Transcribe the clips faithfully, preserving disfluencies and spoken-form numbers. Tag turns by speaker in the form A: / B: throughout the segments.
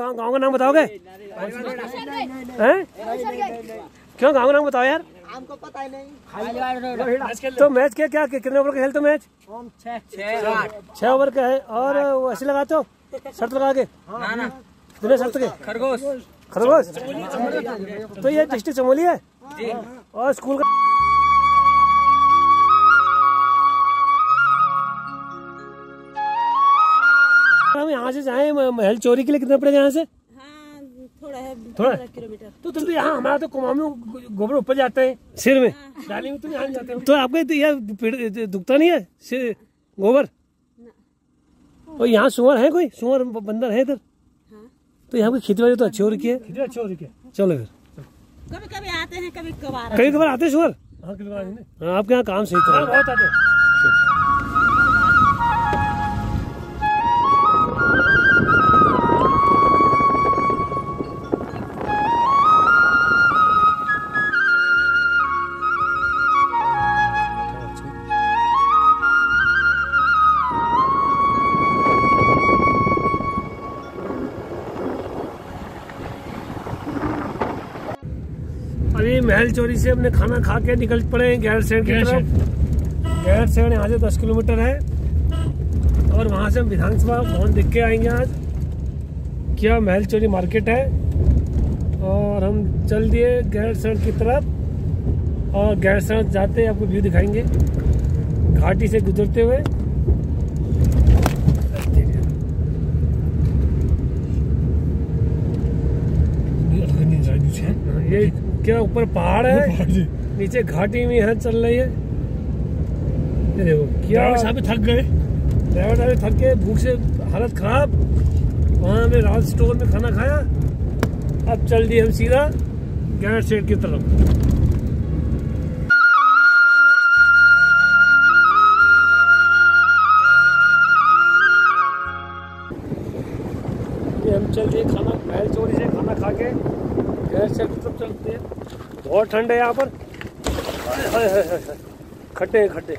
A: गाँव का नाम बताओगे? हैं? क्यों गाँव का नाम बताओ यार।
B: हमको पता ही नहीं।
A: तो मैच क्या क्या कितने ओवर का खेलते मैच? छह ओवर का है। और वो ऐसे लगाते हो शर्त लगा के? बिना शर्त के?
C: खरगोश।
A: खरगोश। तो ये डिस्ट्रिक्ट चमोली है और स्कूल का हम यहाँ से जाए महल चोरी के लिए कितना पड़ेगा यहाँ से?
D: हाँ, थोड़ा है,
A: थोड़ा
D: किलोमीटर।
A: तो तुम तो यहाँ हमारा तो कुमाऊं में गोबर ऊपर जाते हैं सिर में डाली में, तो यहाँ जाते हैं। तो आपके तो यह दुखता नहीं है सिर गोबर? और यहाँ सुअर है, कोई सुअर बंदर है इधर? तो यहाँ की खेती बाड़ी तो अच्छी हो रखी है। खेती अच्छी हो रखी है। चलो फिर
D: कभी कभी आते हैं, कभी कभार
A: कभी कभार आते हैं सुअर। हाँ, आपके यहाँ काम सही तो बहुत आते हैं। अभी महल चोरी से अपने खाना खा के निकल पड़े हैं गैरसैंण की तरफ। गैरसैंण यहाँ से दस किलोमीटर है और वहाँ से हम विधानसभा भवन देख के आएंगे आज क्या महल चोरी मार्केट है। और हम चल दिए गैरसैंण की तरफ और गैरसैंण जाते हैं आपको व्यू दिखाएंगे घाटी से गुजरते हुए। ये क्या ऊपर पहाड़ है, नीचे घाटी में यहाँ चल रही है। ये देखो क्या साहब थक गए, ड्राइवर साहब थक गए, भूख से हालत खराब। वहाँ पे राज स्टोर में खाना खाया। अब चल दिए हम सीधा गैरसैंण की तरफ। ये हम चल दिए खाना महल चोरी से खाना खा के गैरसैंण की तरफ चलते हैं। बहुत ठंड है यहाँ पर, खड्डे खड्डे।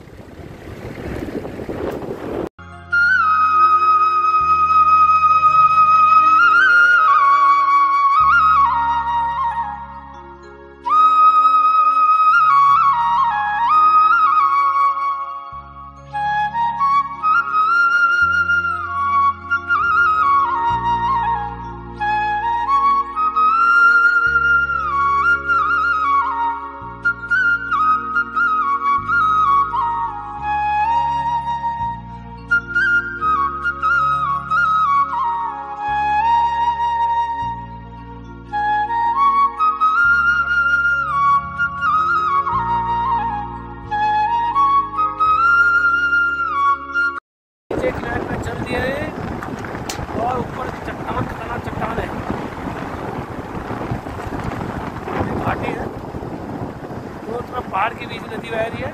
A: चल दिए और ऊपर चट्टान खतरनाक चट्टान है, घाटी है, दोनों तरफ पहाड़ के बीच नदी बह रही है।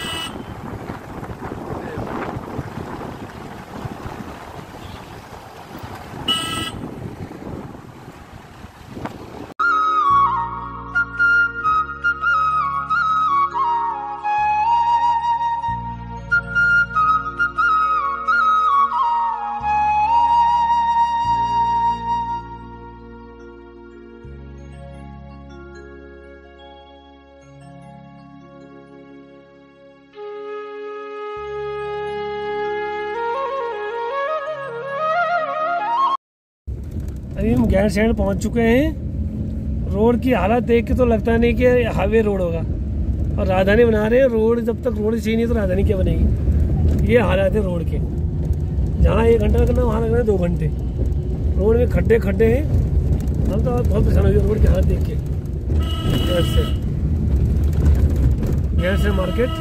A: अभी हम गैरसैंण पहुंच चुके हैं। रोड की हालत देख के तो लगता नहीं कि हाईवे रोड होगा, और राजधानी बना रहे हैं। रोड जब तक रोड सही नहीं तो राजधानी क्या बनेगी। ये हालत है रोड के, जहाँ एक घंटा लगना वहाँ लगना है दो घंटे। रोड में खड्डे खड्डे हैं। हम तो बहुत परेशान हो गए रोड की हालत देख के। गैरसैंण गैरसैंण मार्केट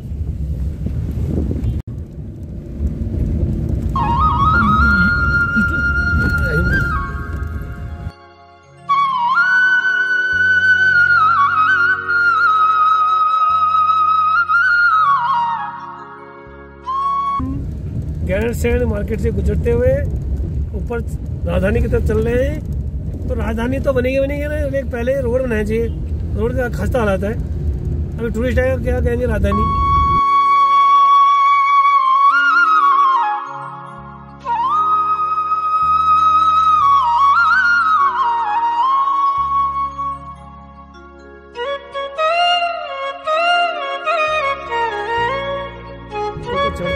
A: गैरसैंण मार्केट से गुजरते हुए ऊपर राजधानी की तरफ चल रहे हैं। तो राजधानी तो बनेगी बनेगी ना, लेकिन पहले रोड बनाना चाहिए। रोड का खस्ता हालत है। अभी टूरिस्ट आएगा क्या कहेंगे राजधानी।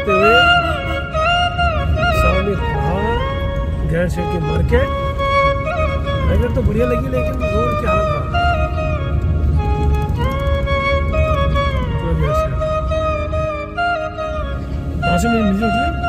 A: चढ़ते हुए सामने पहाड़, गैरसैंण की मार्केट। नगर तो बढ़िया लगी लेकिन रोड की हालत खराब। वहाँ से मिल जाती है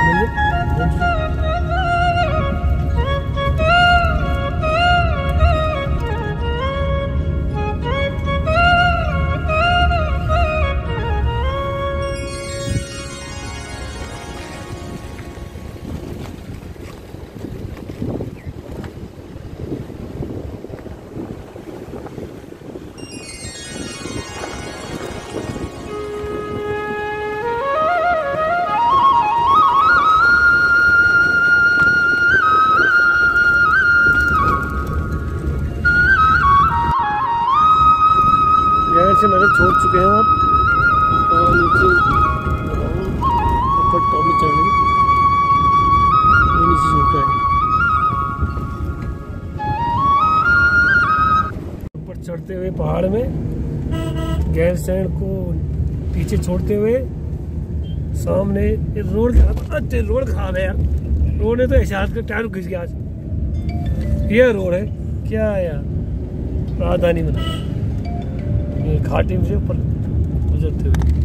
A: से मैंने छोड़ चुके हैं आप और नीचे ऊपर टॉप में चढ़ने नीचे झुका है। ऊपर चढ़ते हुए पहाड़ में गैरसैंण को पीछे छोड़ते हुए सामने रोड अच्छे रोड खराब है यार। रोड ने तो एहसास का टायर घिस गया आज। ये रोड है क्या यार, राजधानी बना घाटी से ऊपर गुजरते हुए।